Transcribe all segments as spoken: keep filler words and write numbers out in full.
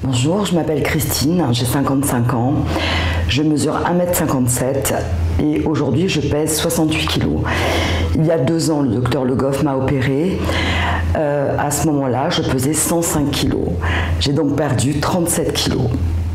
Bonjour, je m'appelle Christine, j'ai cinquante-cinq ans, je mesure un mètre cinquante-sept et aujourd'hui je pèse soixante-huit kilos. Il y a deux ans, le docteur Le Goff m'a opéré. Euh, à ce moment-là, je pesais cent cinq kilos. J'ai donc perdu trente-sept kilos.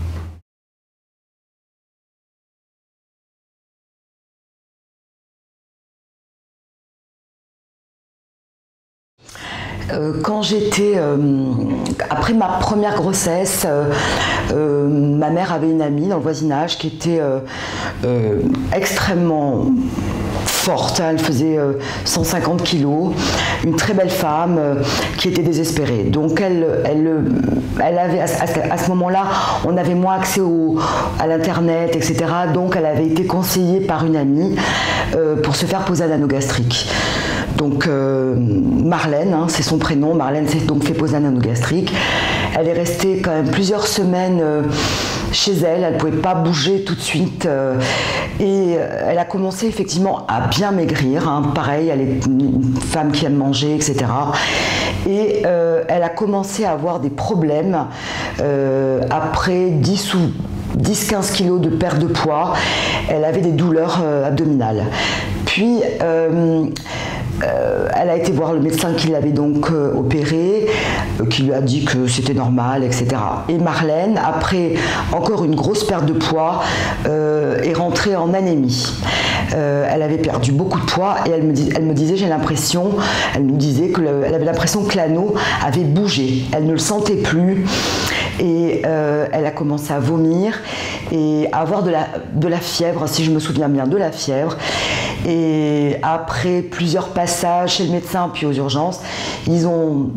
Euh, quand j'étais, euh, après ma première grossesse, euh, euh, ma mère avait une amie dans le voisinage qui était euh, euh, extrêmement forte, elle faisait euh, cent cinquante kilos, une très belle femme euh, qui était désespérée. Donc elle, elle, elle avait, à, à ce moment-là, on avait moins accès au, à l'internet, et cetera. Donc elle avait été conseillée par une amie euh, pour se faire poser un anneau gastrique. Donc euh, Marlène, hein, c'est son prénom, Marlène s'est donc fait poser un anneau gastrique. Elle est restée quand même plusieurs semaines euh, chez elle, elle ne pouvait pas bouger tout de suite euh, et elle a commencé effectivement à bien maigrir, hein. Pareil, elle est une femme qui aime manger, et cetera. Et euh, elle a commencé à avoir des problèmes euh, après dix ou dix à quinze kilos de perte de poids, elle avait des douleurs euh, abdominales. Puis euh, Euh, elle a été voir le médecin qui l'avait donc euh, opérée, euh, qui lui a dit que c'était normal, et cetera. Et Marlène, après encore une grosse perte de poids, euh, est rentrée en anémie. Euh, elle avait perdu beaucoup de poids et elle me, dis, elle me disait, j'ai l'impression, elle nous disait qu'elle avait l'impression que l'anneau avait bougé. Elle ne le sentait plus et euh, elle a commencé à vomir et à avoir de la, de la fièvre, si je me souviens bien, de la fièvre. Et après plusieurs passages chez le médecin puis aux urgences, ils ont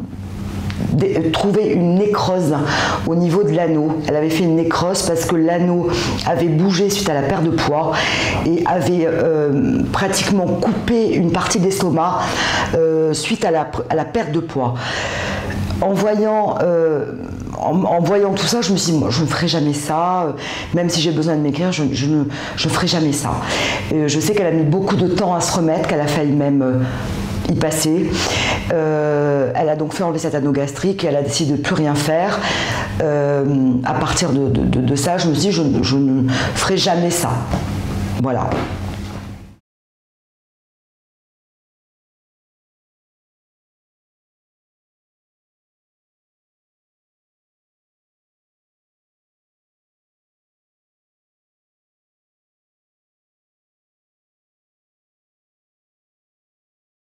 trouvé une nécrose au niveau de l'anneau. Elle avait fait une nécrose parce que l'anneau avait bougé suite à la perte de poids et avait euh, pratiquement coupé une partie de l'estomac euh, suite à la, à la perte de poids. En voyant, euh, en, en voyant tout ça, je me suis dit, moi, je ne ferai jamais ça, euh, même si j'ai besoin de maigrir, je, je ne je ferai jamais ça. Et je sais qu'elle a mis beaucoup de temps à se remettre, qu'elle a failli même euh, y passer. Euh, elle a donc fait enlever cet anneau gastrique et elle a décidé de ne plus rien faire. Euh, à partir de, de, de, de ça, je me suis dit, je, je ne ferai jamais ça. Voilà.